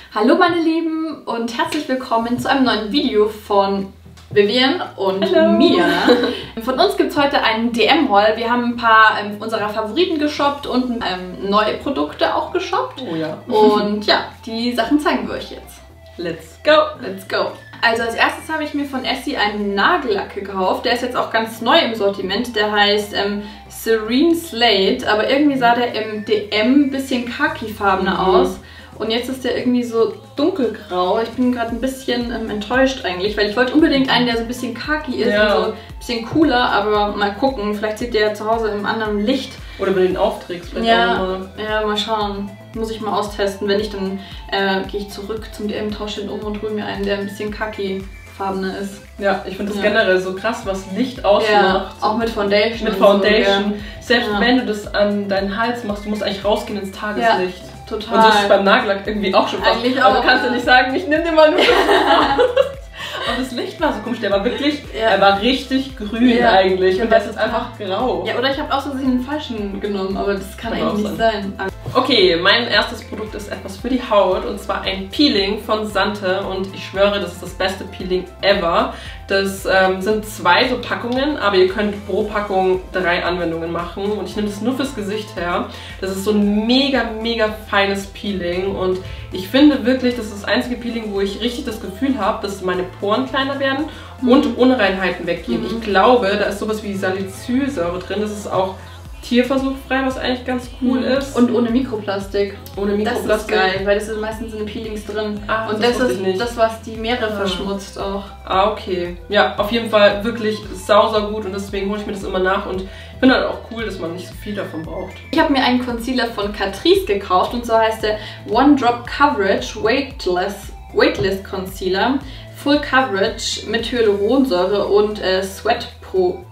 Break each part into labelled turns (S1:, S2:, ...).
S1: Hallo meine Lieben und herzlich willkommen zu einem neuen Video von Vivian und mir. Von uns gibt es heute einen DM-Haul. Wir haben ein paar unserer Favoriten geshoppt und neue Produkte auch geshoppt.
S2: Oh ja.
S1: Und ja, die Sachen zeigen wir euch jetzt.
S2: Let's go!
S1: Let's go! Also als erstes habe ich mir von Essie einen Nagellack gekauft. Der ist jetzt auch ganz neu im Sortiment. Der heißt Serene Slate, aber irgendwie sah der im DM ein bisschen khaki-farbener aus. Und jetzt ist der irgendwie so dunkelgrau. Ich bin gerade ein bisschen enttäuscht eigentlich, weil ich wollte unbedingt einen, der so ein bisschen khaki ist und so ein bisschen cooler, aber mal gucken. Vielleicht sieht der zu Hause im anderen Licht.
S2: Oder wenn du den aufträgst, vielleicht
S1: ja,
S2: auch mal.
S1: Ja, mal schauen. Muss ich mal austesten. Wenn nicht, dann gehe ich zurück zum DM, tausche den um und hole mir einen, der ein bisschen khaki-farbener ist.
S2: Ja, ich finde das generell so krass, was Licht ausmacht.
S1: Ja, auch mit Foundation.
S2: Mit Foundation.
S1: So,
S2: Selbst wenn du das an deinen Hals machst, du musst eigentlich rausgehen ins Tageslicht.
S1: Ja. Total.
S2: Und das ist beim Nagellack irgendwie auch schon fast.
S1: Eigentlich
S2: aber
S1: auch.
S2: du kannst ja nicht sagen, ich nehme dir mal nur das raus. Und das Licht war so komisch, der war wirklich, er war richtig grün eigentlich und das ist einfach grau.
S1: Ja, oder ich habe auch so einen falschen genommen, aber das kann eigentlich nicht sein.
S2: Okay, mein erstes Produkt ist etwas für die Haut und zwar ein Peeling von Sante und ich schwöre, das ist das beste Peeling ever. Das sind 2 so Packungen, aber ihr könnt pro Packung 3 Anwendungen machen und ich nehme das nur fürs Gesicht her. Das ist so ein mega feines Peeling und ich finde wirklich, das ist das einzige Peeling, wo ich richtig das Gefühl habe, dass meine Poren kleiner werden und Unreinheiten weggehen. Ich glaube, da ist sowas wie Salicylsäure drin, das ist auch tierversuchsfrei, was eigentlich ganz cool ist.
S1: Und ohne Mikroplastik.
S2: Ohne Mikroplastik.
S1: Das ist geil, weil das ist meistens in den Peelings drin. Und das ist das, was die Meere verschmutzt auch.
S2: Ah, okay. Ja, auf jeden Fall wirklich sauser gut und deswegen hole ich mir das immer nach und ich finde halt auch cool, dass man nicht so viel davon braucht.
S1: Ich habe mir einen Concealer von Catrice gekauft und zwar heißt der One Drop Coverage Weightless Concealer. Full Coverage mit Hyaluronsäure und Sweat Pro.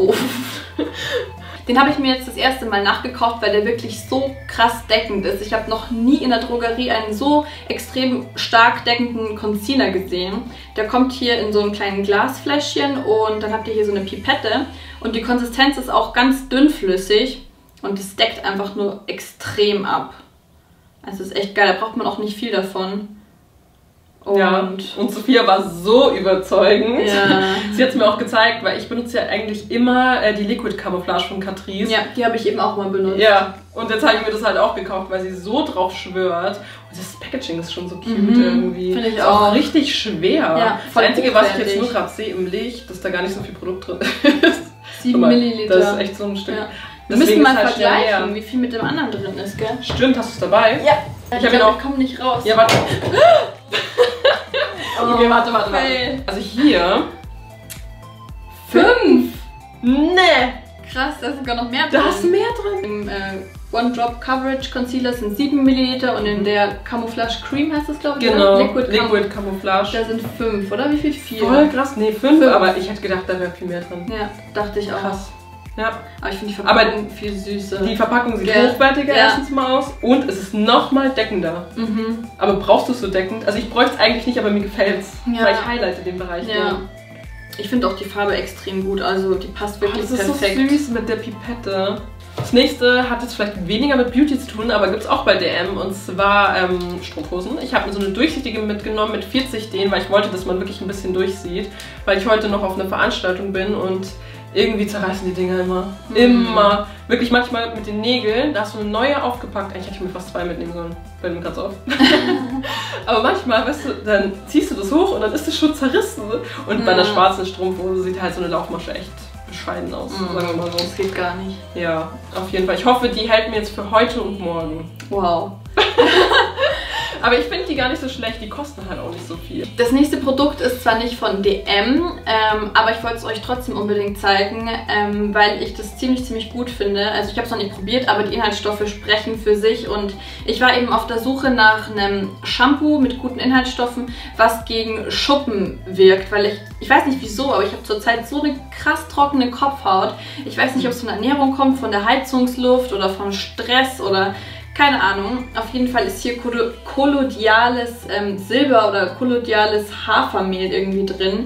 S1: Den habe ich mir jetzt das erste Mal nachgekauft, weil der wirklich so krass deckend ist. Ich habe noch nie in der Drogerie einen so extrem stark deckenden Concealer gesehen. Der kommt hier in so einem kleinen Glasfläschchen und dann habt ihr hier so eine Pipette. Und die Konsistenz ist auch ganz dünnflüssig und es deckt einfach nur extrem ab. Also ist echt geil, da braucht man auch nicht viel davon.
S2: Und Sophia war so überzeugend.
S1: Ja.
S2: Sie hat es mir auch gezeigt, weil ich benutze ja eigentlich immer die Liquid Camouflage von Catrice.
S1: Ja, die habe ich eben auch mal benutzt.
S2: Ja, und jetzt habe ich mir das halt auch gekauft, weil sie so drauf schwört. Und das Packaging ist schon so cute irgendwie.
S1: Finde ich
S2: ist
S1: auch.
S2: Richtig schwer.
S1: Ja,
S2: das Einzige, was ich jetzt nur gerade sehe im Licht, dass da gar nicht so viel Produkt drin ist.
S1: 7 Milliliter.
S2: Das ist echt so ein Stück.
S1: Ja. Wir müssen mal vergleichen, wie viel mit dem anderen drin ist, gell?
S2: Stimmt, hast du es dabei?
S1: Ja.
S2: Ich glaube,
S1: ich komme nicht raus.
S2: Ja, warte.
S1: Okay, warte.
S2: Also hier
S1: 5!
S2: Ne!
S1: Krass, da ist sogar noch mehr drin.
S2: Da ist mehr drin.
S1: Im One Drop Coverage Concealer sind 7 Milliliter und in der Camouflage Cream heißt das, glaube ich.
S2: Genau,
S1: Liquid
S2: Camouflage.
S1: Da sind 5, oder? Wie viel? 4?
S2: Voll krass, nee, 5, aber ich hätte gedacht, da wäre viel mehr drin.
S1: Ja, dachte ich auch.
S2: Krass. Ja.
S1: Aber ich finde die Verpackung viel süßer.
S2: Die Verpackung sieht hochwertiger erstens mal aus und es ist nochmal deckender. Aber brauchst du es so deckend? Also ich bräuchte es eigentlich nicht, aber mir gefällt es, weil ich highlighte den Bereich.
S1: Ja. Ich finde auch die Farbe extrem gut, also die passt wirklich perfekt.
S2: Das ist so süß mit der Pipette. Das nächste hat jetzt vielleicht weniger mit Beauty zu tun, aber gibt es auch bei DM und zwar Strumpfhosen. Ich habe mir so eine durchsichtige mitgenommen mit 40 Dehnen, weil ich wollte, dass man wirklich ein bisschen durchsieht, weil ich heute noch auf einer Veranstaltung bin und irgendwie zerreißen die Dinger immer. Immer. Wirklich manchmal mit den Nägeln, da hast du eine neue aufgepackt. Eigentlich hätte ich mir fast 2 mitnehmen sollen. Fällt mir gerade so auf. Aber manchmal, weißt du, dann ziehst du das hoch und dann ist es schon zerrissen. Und bei einer schwarzen Strumpfhose sieht halt so eine Laufmasche echt bescheiden aus. Sagen wir mal so.
S1: Das geht gar nicht.
S2: Ja, auf jeden Fall. Ich hoffe, die hält mir jetzt für heute und morgen.
S1: Wow.
S2: Aber ich finde die gar nicht so schlecht, die kosten halt auch nicht so viel.
S1: Das nächste Produkt ist zwar nicht von DM, aber ich wollte es euch trotzdem unbedingt zeigen, weil ich das ziemlich gut finde. Also ich habe es noch nicht probiert, aber die Inhaltsstoffe sprechen für sich und ich war eben auf der Suche nach einem Shampoo mit guten Inhaltsstoffen, was gegen Schuppen wirkt, weil ich weiß nicht wieso, aber ich habe zurzeit so eine krass trockene Kopfhaut. Ich weiß nicht, ob es von der Ernährung kommt, von der Heizungsluft oder vom Stress oder keine Ahnung. Auf jeden Fall ist hier kolloidales Silber oder kolloidales Hafermehl irgendwie drin.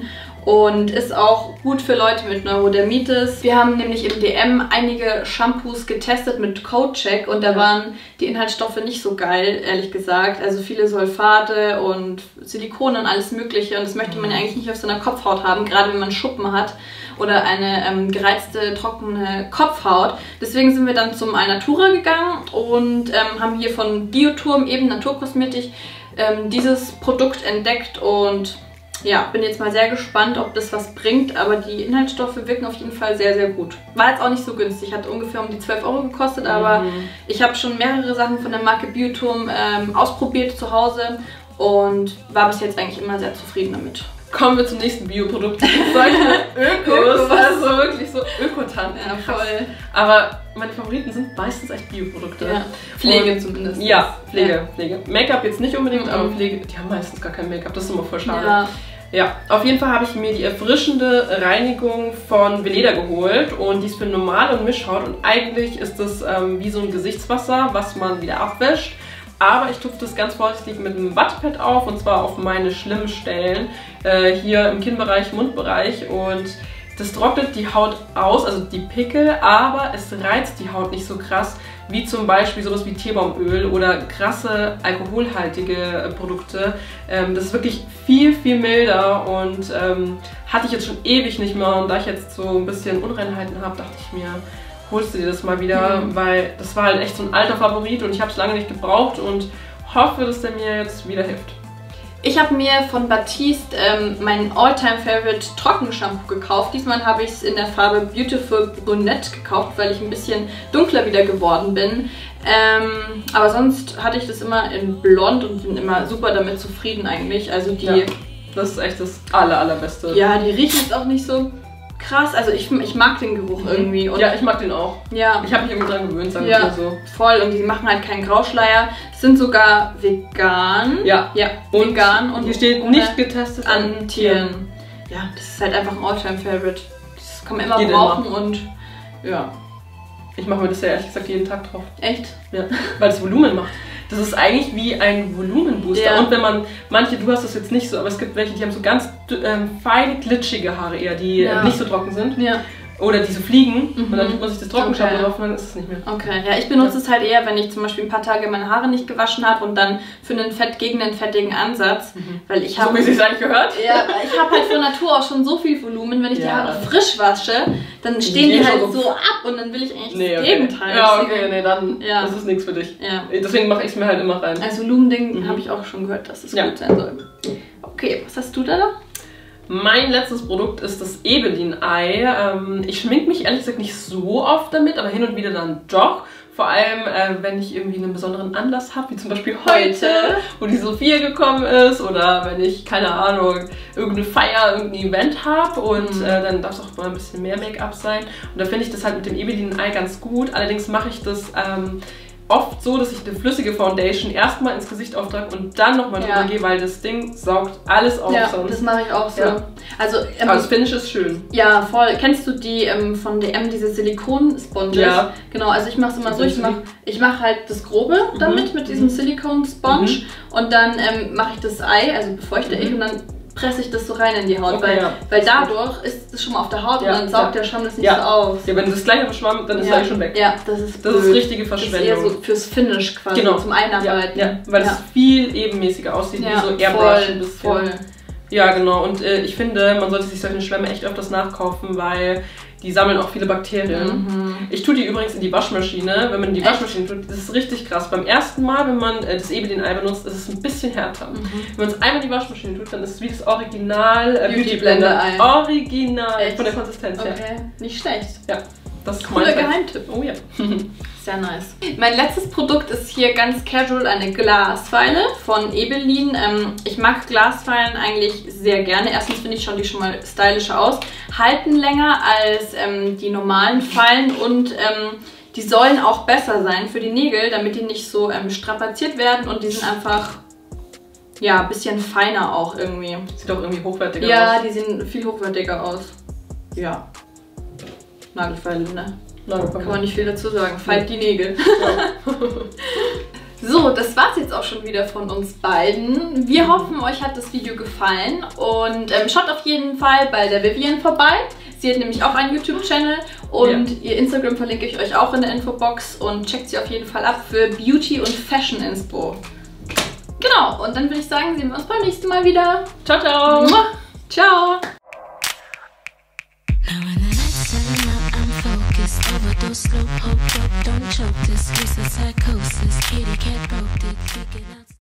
S1: und ist auch gut für Leute mit Neurodermitis. Wir haben nämlich im DM einige Shampoos getestet mit Codecheck und da waren die Inhaltsstoffe nicht so geil, ehrlich gesagt. Also viele Sulfate und Silikone und alles mögliche und das möchte man ja eigentlich nicht auf seiner Kopfhaut haben, gerade wenn man Schuppen hat oder eine gereizte, trockene Kopfhaut. Deswegen sind wir dann zum Alnatura gegangen und haben hier von Bioturm, eben Naturkosmetik, dieses Produkt entdeckt und ja, bin jetzt mal sehr gespannt, ob das was bringt, aber die Inhaltsstoffe wirken auf jeden Fall sehr, sehr gut. War jetzt auch nicht so günstig, hat ungefähr um die 12 € gekostet, aber ich habe schon mehrere Sachen von der Marke Bioturm ausprobiert zu Hause und war bis jetzt eigentlich immer sehr zufrieden damit.
S2: Kommen wir zum nächsten Bioprodukt. Solche Ökos, also wirklich so Ökotanten.
S1: Ja, voll.
S2: Aber meine Favoriten sind meistens echt Bioprodukte.
S1: Ja. Pflege zumindest.
S2: Ja, Pflege. Make-up jetzt nicht unbedingt, aber Pflege, die haben meistens gar kein Make-up, das ist immer voll schade. Ja, auf jeden Fall habe ich mir die erfrischende Reinigung von Veleda geholt und die ist für normale und Mischhaut und eigentlich ist das wie so ein Gesichtswasser, was man wieder abwäscht. Aber ich tupfe das ganz vorsichtig mit einem Wattepad auf und zwar auf meine schlimmen Stellen, hier im Kinnbereich, Mundbereich und das trocknet die Haut aus, also die Pickel, aber es reizt die Haut nicht so krass, wie zum Beispiel sowas wie Teebaumöl oder krasse alkoholhaltige Produkte. Das ist wirklich viel, viel milder und hatte ich jetzt schon ewig nicht mehr und da ich jetzt so ein bisschen Unreinheiten habe, dachte ich mir, holst du dir das mal wieder, weil das war halt echt so ein alter Favorit und ich habe es lange nicht gebraucht und hoffe, dass der mir jetzt wieder hilft.
S1: Ich habe mir von Batiste mein All-Time-Favorite Trockenshampoo gekauft. Diesmal habe ich es in der Farbe Beautiful Brunette gekauft, weil ich ein bisschen dunkler wieder geworden bin. Aber sonst hatte ich das immer in Blond und bin immer super damit zufrieden eigentlich. Also die...
S2: Ja, das ist echt das allerbeste.
S1: Ja, die riechen jetzt auch nicht so krass. Also ich mag den Geruch irgendwie. Und
S2: ja, ich mag den auch.
S1: Ja.
S2: Ich habe mich irgendwie dran gewöhnt, sagen wir mal so.
S1: Voll. Und die machen halt keinen Grauschleier. Sind sogar vegan.
S2: Ja.
S1: Und vegan. Und
S2: hier steht nicht getestet
S1: an Tieren. Ja, das ist halt einfach ein All-Time-Favorite. Das kann man immer brauchen und ja.
S2: Ich mache mir das ja ehrlich gesagt jeden Tag drauf.
S1: Echt?
S2: Ja, weil es Volumen macht. Das ist eigentlich wie ein Volumenbooster. Ja. Und wenn man, du hast das jetzt nicht so, aber es gibt welche, die haben so ganz feine, glitschige Haare eher, die nicht so trocken sind. Ja. Oder die so fliegen und dann tut man sich das Trockenshampoo drauf und dann ist es nicht mehr.
S1: Okay, ja, ich benutze es halt eher, wenn ich zum Beispiel ein paar Tage meine Haare nicht gewaschen habe und dann für einen gegen einen fettigen Ansatz, weil ich habe...
S2: So wie sie es eigentlich gehört?
S1: Ja, ich habe halt von Natur aus schon so viel Volumen, wenn ich die Haare frisch wasche, dann stehen die halt so ab und dann will ich eigentlich das Gegenteil.
S2: Ja, okay, dann das ist nichts für dich. Ja. Deswegen mache ich es mir halt immer rein.
S1: Also Volumending habe ich auch schon gehört, dass es gut sein soll. Okay, was hast du da noch?
S2: Mein letztes Produkt ist das Ebelin-Ei. Ich schminke mich ehrlich gesagt nicht so oft damit, aber hin und wieder dann doch. Vor allem, wenn ich irgendwie einen besonderen Anlass habe, wie zum Beispiel heute, wo die Sophia gekommen ist oder wenn ich, keine Ahnung, irgendeine Feier, irgendein Event habe und dann darf es auch mal ein bisschen mehr Make-up sein. Und da finde ich das halt mit dem Ebelin-Ei ganz gut. Allerdings mache ich das oft so, dass ich eine flüssige Foundation erstmal ins Gesicht auftrage und dann nochmal drüber gehe, weil das Ding saugt alles auf.
S1: Ja, sonst. Das mache ich auch so. Ja. Also,
S2: aber das Finish ist schön.
S1: Ja, voll. Kennst du die von DM, diese Silikon-Sponges? Ja. Genau, also ich mache es immer so, ich mache halt das Grobe damit, mit diesem Silikon-Sponge und dann mache ich das Ei, also befeuchte ich und dann presse ich das so rein in die Haut, weil dadurch ist es schon mal auf der Haut und dann saugt der Schwamm das nicht so auf.
S2: Ja, wenn das gleich am Schwamm, dann ist es eigentlich schon weg.
S1: Ja, das ist
S2: richtige Verschwendung.
S1: Das ist eher so fürs Finish quasi, zum Einarbeiten.
S2: Ja, weil es viel ebenmäßiger aussieht, wie so Airbrush ein bisschen. Voll. Ja, genau. Und ich finde, man sollte sich solche Schwämme echt öfters nachkaufen, weil die sammeln auch viele Bakterien. Ich tue die übrigens in die Waschmaschine. Wenn man in die Waschmaschine tut, das ist richtig krass. Beim ersten Mal, wenn man das Ebelin-Ei benutzt, ist es ein bisschen härter. Wenn man es einmal in die Waschmaschine tut, dann ist es wie das Original Beauty Blender Ei. Original. Echt? Von der Konsistenz her.
S1: Okay, nicht schlecht.
S2: Ja. Das ist
S1: cooler Geheimtipp. Oh ja. Sehr nice. Mein letztes Produkt ist hier ganz casual eine Glasfeile von Ebelin. Ich mag Glasfeilen eigentlich sehr gerne. Erstens finde ich, schauen die schon mal stylischer aus. Halten länger als die normalen Feilen und die sollen auch besser sein für die Nägel, damit die nicht so strapaziert werden und die sind einfach ein bisschen feiner auch irgendwie.
S2: Sieht auch irgendwie hochwertiger aus.
S1: Ja, die sehen viel hochwertiger aus. Ja. Nagelfeile, ne? Kann man nicht viel dazu sagen. Feilt die Nägel. So, das war's jetzt auch schon wieder von uns beiden. Wir hoffen, euch hat das Video gefallen und schaut auf jeden Fall bei der Vivian vorbei. Sie hat nämlich auch einen YouTube-Channel und ihr Instagram verlinke ich euch auch in der Infobox und checkt sie auf jeden Fall ab für Beauty- und Fashion-Inspo. Genau, und dann würde ich sagen, sehen wir uns beim nächsten Mal wieder.
S2: Ciao, ciao!
S1: Ciao!
S3: Overdose, slow, hope, don't choke this. Case of psychosis. Kitty cat broke it.